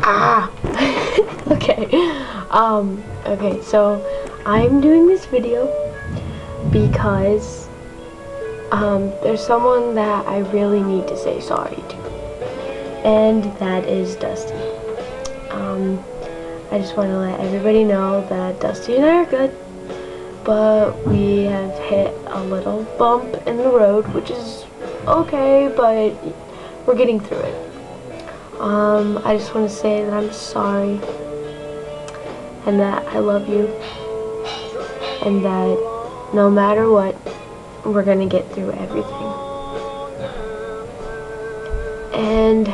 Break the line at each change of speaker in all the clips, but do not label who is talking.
Ah! Okay. Okay, so I'm doing this video because there's someone that I really need to say sorry to, and that is Dusty. I just want to let everybody know that Dusty and I are good, but we have hit a little bump in the road, which is okay, but we're getting through it. I just want to say that I'm sorry, and that I love you, and that no matter what, we're gonna get through everything. And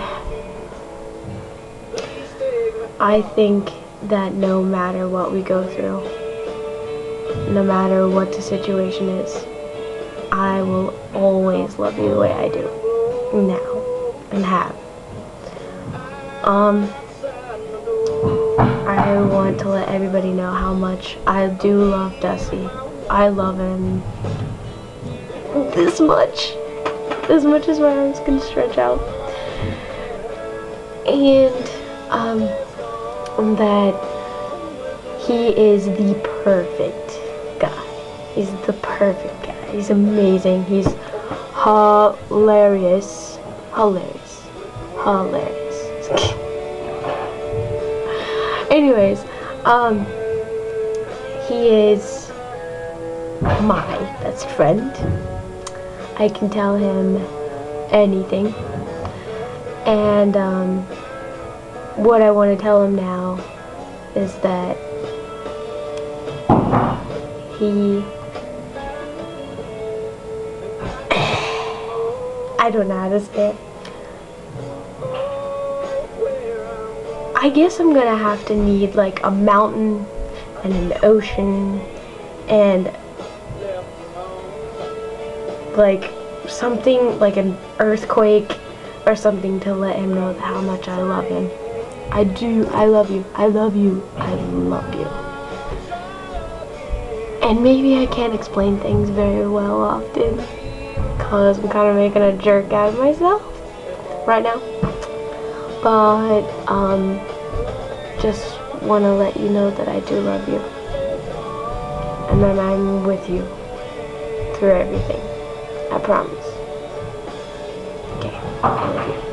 I think that no matter what we go through, no matter what the situation is, I will always love you the way I do now and have. I want to let everybody know how much I do love Dusty. I love him this much as my arms can stretch out. And that he is the perfect guy. He's the perfect guy. He's amazing. He's hilarious. Anyways, he is my best friend. I can tell him anything. And what I want to tell him now is that I don't know how to say it. I guess I'm gonna have to need like a mountain and an ocean and like something like an earthquake or something to let him know how much I love him. I love you. And maybe I can't explain things very well often, because I'm kind of making a jerk out of myself right now. But, just want to let you know that I do love you. And that I'm with you through everything. I promise. Okay, I love you.